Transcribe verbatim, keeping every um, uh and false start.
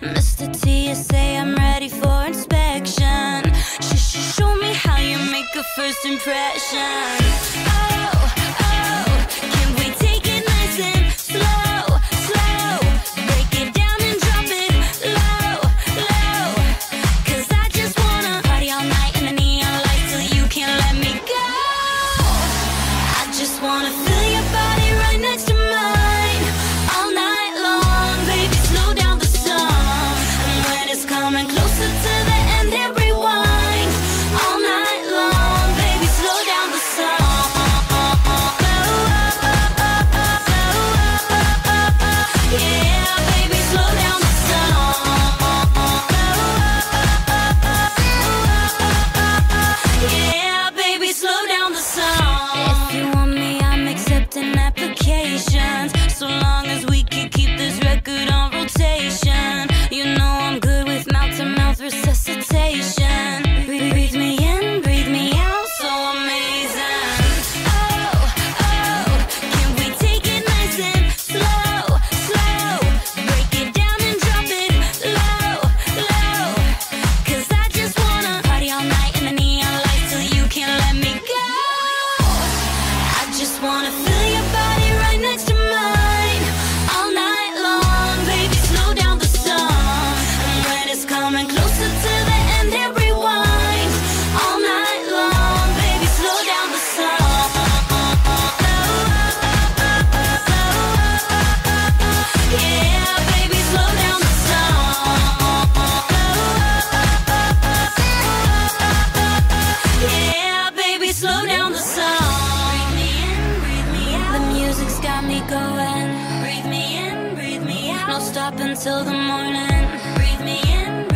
Mister T S A, I'm ready for inspection. Sh sh Show me how you make a first impression. Oh, oh, can we take it nice and slow, slow? Break it down and drop it low, low. Cause I just wanna party all night in the neon lights till you can't let me go. I just wanna feel your body right next to mine all night long. Baby, slow down the song, and when it's coming closer to the end, then rewind all night long. Baby, slow down the song. Yeah, baby, slow down the song. Yeah, baby, slow down the song. If you want me, I'm accepting applications, so long as we can keep this record on rotation. You know I'm good with mouth-to-mouth resuscitation. Breathe, breathe me in, breathe me out, so amazing. Oh, oh, can we take it nice and slow, slow? Break it down and drop it low, low. Cause I just wanna party all night in the neon lights till you can't let me go. I just wanna feel your body right next to mine all night long. Baby, slow down the song, and when it's coming closer to the end, then rewind all night long. Baby, slow down the song. Yeah, baby, slow down the song. Yeah, baby, slow down the song. Breathe me in, breathe me out. The music's got me going. Breathe me in, breathe me out. No stop until the morning. Breathe me in,